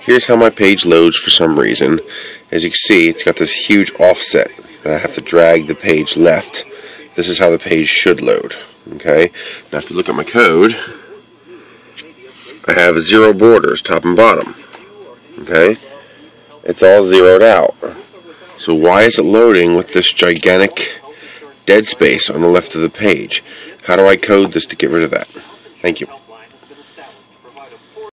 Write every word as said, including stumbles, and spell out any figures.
here's how my page loads for some reason. As you can see, it's got this huge offset that I have to drag the page left. This is how the page should load. Okay. Now if you look at my code, I have zero borders, top and bottom. Okay. It's all zeroed out. So why is it loading with this gigantic dead space on the left of the page? How do I code this to get rid of that? Thank you.